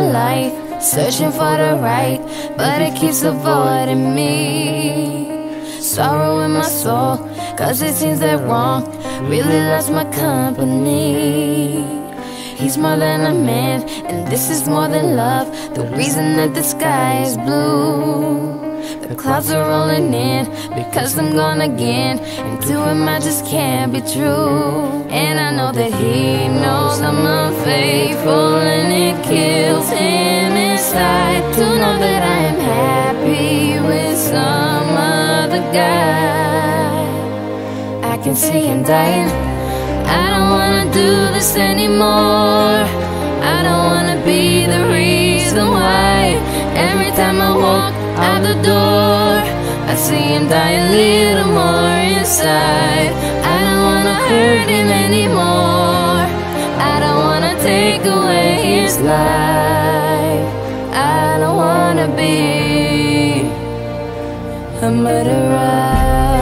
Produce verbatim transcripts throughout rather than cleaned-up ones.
light, searching for the right, but it keeps avoiding me. Sorrow in my soul, cause it seems that wrong really loves my company. He's more than a man, and this is more than love. The reason that the sky is blue, the clouds are rolling in because I'm gone again, and to him I just can't be true. And I know that he knows I'm unfaithful, and it kills him inside to know that I am happy with some other guy. I can see him dying. I don't wanna do this anymore. I don't wanna be the reason why every time I walk out the door I see him die a little more inside. I don't wanna hurt him anymore. I don't wanna take away his life. I don't wanna be a murderer.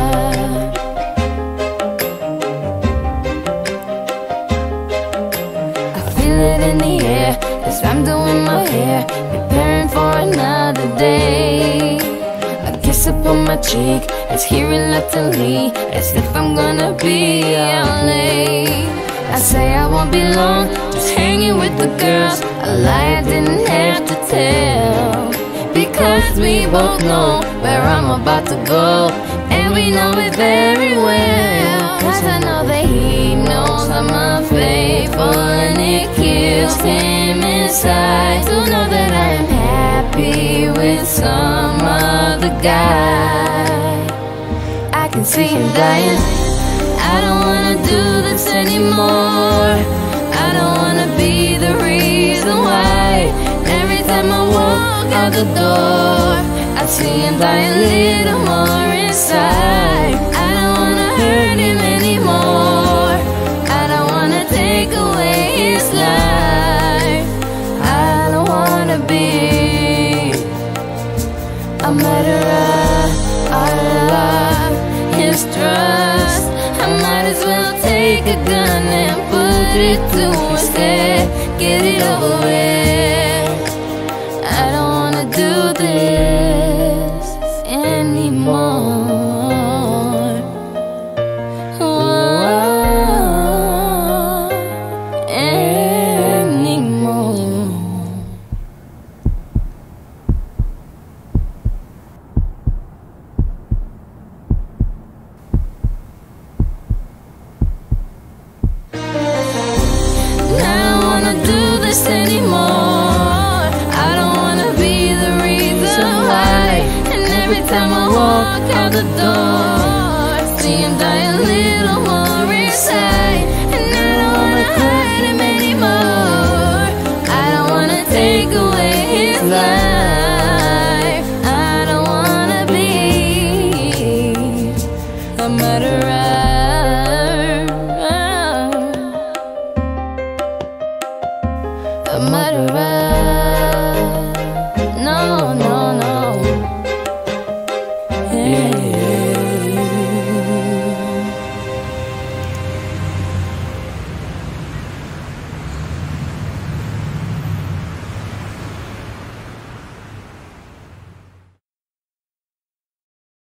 In the air as I'm doing my hair, preparing for another day. A kiss up on my cheek, it's here reluctantly, as if I'm gonna be out late. I say I won't be long, just hanging with the girls, a lie I didn't have to tell, because we both know where I'm about to go, and we know it very well. Cause I know that he knows I'm unfaithful, and it kills him inside to know that I am happy with some other guy. I can see him dying. I don't wanna do this anymore. I don't wanna be the reason why every time I walk out the door I see him die a little more inside. I don't wanna hurt him anymore. I don't wanna take away his life. I don't wanna be a murderer. I love his trust. I might as well take a gun and put it to his head. Get it over with. I don't wanna do this anymore. Anymore. I don't wanna be the reason why, and every time I walk out the door, see him die a little more inside.